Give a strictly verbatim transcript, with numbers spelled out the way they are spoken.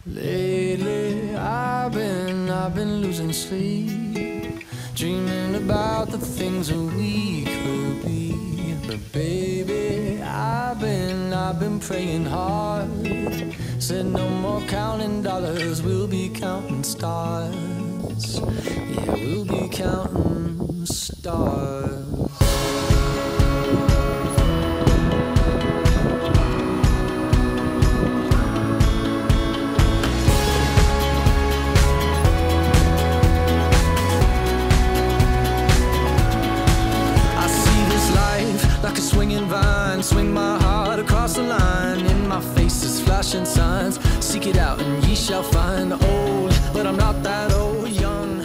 Lately, I've been, I've been losing sleep, dreaming about the things that we could be. But baby, I've been, I've been praying hard. Said no more counting dollars, we'll be counting stars. Yeah, we'll be counting stars. Like a swinging vine, swing my heart across the line. In my face is flashing signs. Seek it out and ye shall find. Old, but I'm not that old. Young,